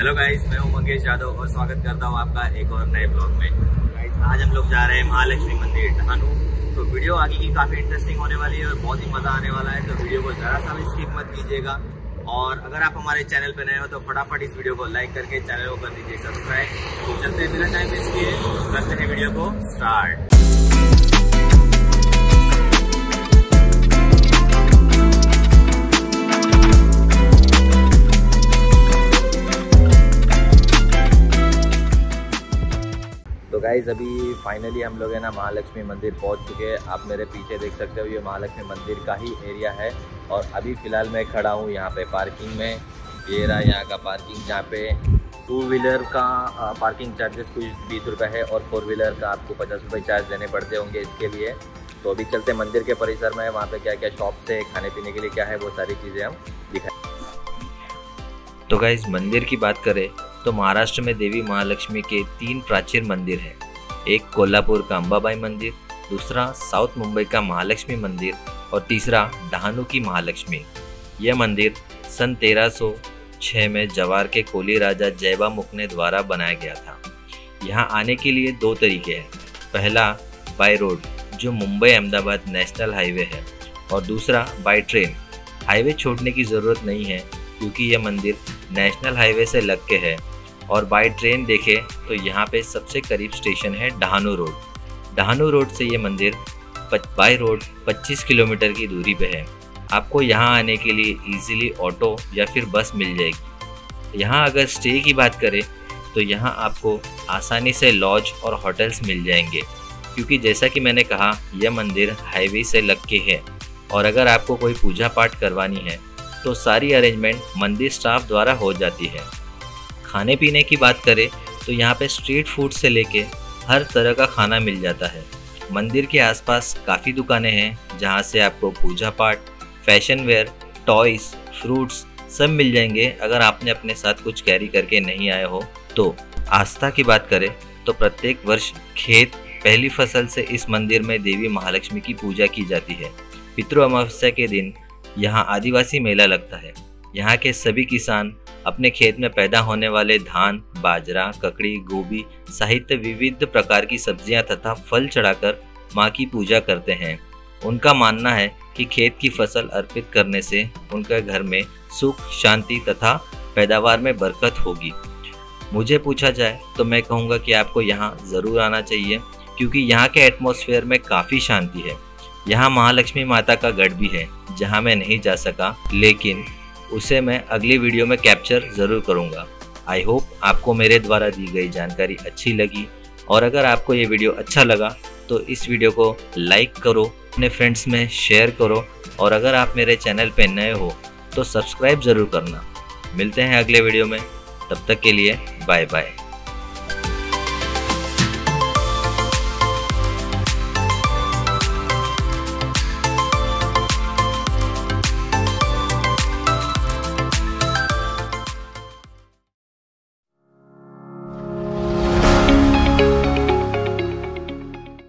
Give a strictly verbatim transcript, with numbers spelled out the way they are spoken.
Hello guys, मैं हूं मंगेश यादव और स्वागत करता हूं आपका एक और नए ब्लॉग में। गाइस, आज हम लोग जा रहे हैं महालक्ष्मी मंदिर ढानू। तो वीडियो आगे की काफ़ी इंटरेस्टिंग होने वाली है और बहुत ही मज़ा आने वाला है। तो वीडियो को ज़रा सा भी स्किप मत कीजिएगा। और अगर आप हमारे चैनल पर नए हो तो फटाफट इस वीडियो को लाइक करके चैनल को कर दीजिए सब्सक्राइब। तो चलते बिना टाइम वेस्ट किए करते हैं वीडियो को स्टार्ट। तो गाइज अभी फाइनली हम लोग है ना महालक्ष्मी मंदिर पहुंच चुके हैं। आप मेरे पीछे देख सकते हो, ये महालक्ष्मी मंदिर का ही एरिया है। और अभी फ़िलहाल मैं खड़ा हूं यहाँ पे पार्किंग में। ये रहा यहाँ का पार्किंग, जहाँ पे टू व्हीलर का पार्किंग चार्जेस कुछ बीस रुपये है और फोर व्हीलर का आपको पचास रुपये चार्ज देने पड़ते होंगे इसके लिए। तो अभी चलते मंदिर के परिसर में, वहाँ पर क्या क्या शॉप्स है, खाने पीने के लिए क्या है, वो सारी चीज़ें हम दिखाएँ। तो गाइज मंदिर की बात करें तो महाराष्ट्र में देवी महालक्ष्मी के तीन प्राचीन मंदिर हैं। एक कोल्हापुर का अंबाबाई मंदिर, दूसरा साउथ मुंबई का महालक्ष्मी मंदिर और तीसरा ढानू की महालक्ष्मी। यह मंदिर सन तेरह सौ छह में जवार के कोली राजा जयबामुख ने द्वारा बनाया गया था। यहाँ आने के लिए दो तरीके हैं। पहला बाय रोड, जो मुंबई अहमदाबाद नेशनल हाईवे है, और दूसरा बाय ट्रेन। हाईवे छोड़ने की ज़रूरत नहीं है क्योंकि यह मंदिर नेशनल हाईवे से लग के है। और बाय ट्रेन देखें तो यहाँ पे सबसे करीब स्टेशन है ढानू रोड। ढानू रोड से ये मंदिर बाय रोड पच्चीस किलोमीटर की दूरी पे है। आपको यहाँ आने के लिए इजीली ऑटो या फिर बस मिल जाएगी। यहाँ अगर स्टे की बात करें तो यहाँ आपको आसानी से लॉज और होटल्स मिल जाएंगे, क्योंकि जैसा कि मैंने कहा यह मंदिर हाईवे से लग के है। और अगर आपको कोई पूजा पाठ करवानी है तो सारी अरेंजमेंट मंदिर स्टाफ द्वारा हो जाती है। खाने पीने की बात करें तो यहाँ पे स्ट्रीट फूड से लेके हर तरह का खाना मिल जाता है। मंदिर के आसपास काफ़ी दुकानें हैं जहाँ से आपको पूजा पाठ, फैशन वेयर, टॉयज़, फ्रूट्स सब मिल जाएंगे अगर आपने अपने साथ कुछ कैरी करके नहीं आए हो तो। आस्था की बात करें तो प्रत्येक वर्ष खेत पहली फसल से इस मंदिर में देवी महालक्ष्मी की पूजा की जाती है। पितृ अमावस्या के दिन यहाँ आदिवासी मेला लगता है। यहाँ के सभी किसान अपने खेत में पैदा होने वाले धान, बाजरा, ककड़ी, गोभी सहित विविध प्रकार की सब्जियां तथा फल चढ़ाकर मां की पूजा करते हैं। उनका मानना है कि खेत की फसल अर्पित करने से उनके घर में सुख, शांति तथा पैदावार में बरकत होगी। मुझे पूछा जाए तो मैं कहूँगा कि आपको यहाँ ज़रूर आना चाहिए, क्योंकि यहाँ के एटमॉस्फेयर में काफ़ी शांति है। यहाँ महालक्ष्मी माता का गढ़ भी है जहाँ मैं नहीं जा सका, लेकिन उसे मैं अगली वीडियो में कैप्चर ज़रूर करूँगा। आई होप आपको मेरे द्वारा दी गई जानकारी अच्छी लगी। और अगर आपको ये वीडियो अच्छा लगा तो इस वीडियो को लाइक करो, अपने फ्रेंड्स में शेयर करो, और अगर आप मेरे चैनल पे नए हो तो सब्सक्राइब ज़रूर करना। मिलते हैं अगले वीडियो में, तब तक के लिए बाय बाय।